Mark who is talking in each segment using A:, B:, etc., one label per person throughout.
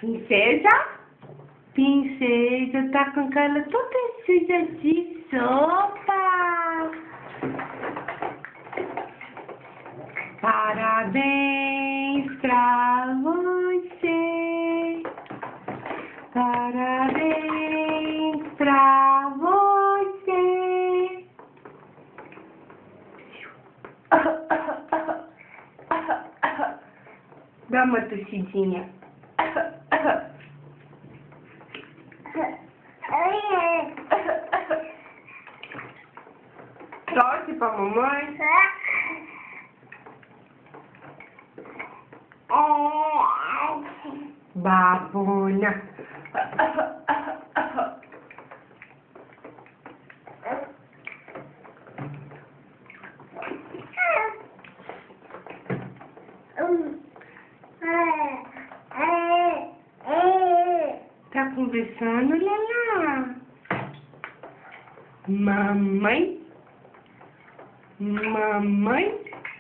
A: Princesa? Princesa tá com a cara toda suja de sopa. Parabéns pra você. Parabéns pra você. Dá uma tossidinha. Tosse pra mamãe. Babona. Tá conversando, Lala? Mamãe? Mamãe?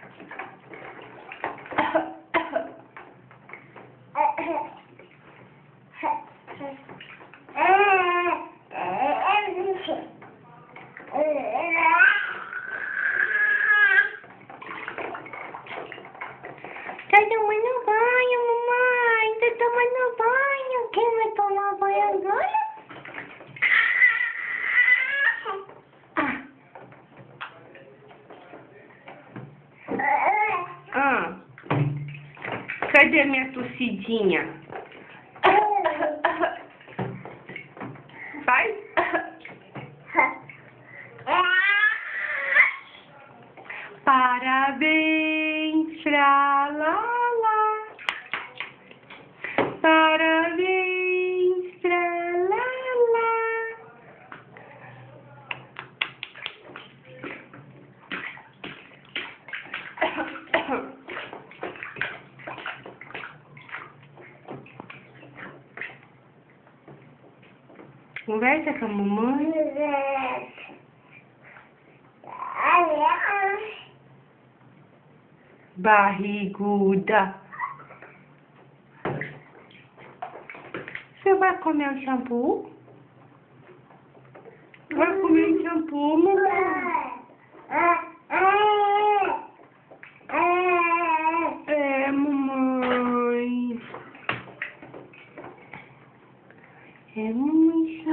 A: Tá tomando banho, mamãe. Tá tomando banho. Quem vai tomar banho agora? Cadê a minha tossidinha? Vai? Parabéns pra Lala. Parabéns pra Lala. Conversa com a mamãe. Barriguda. Você vai comer o shampoo? Vai comer o shampoo, mamãe? É, mamãe. É, mamãe.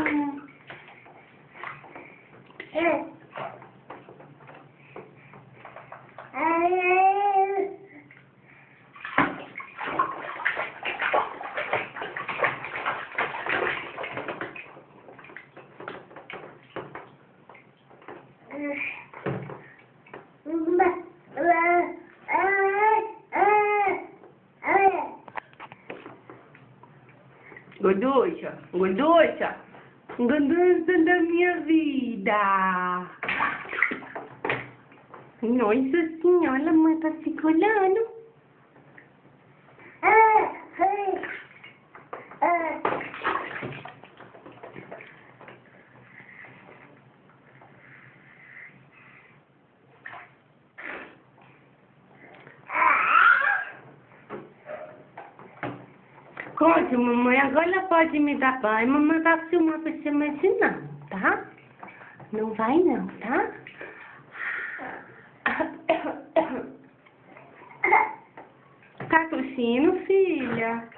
A: Gorducha, gorducha, gorducha da minha vida. Nossa senhora, a mãe tá se colando. Conte, mamãe, agora pode me dar banho. Mamãe vai filmar pra você, mas não, tá? Não vai não, tá? Tá tossindo, filha?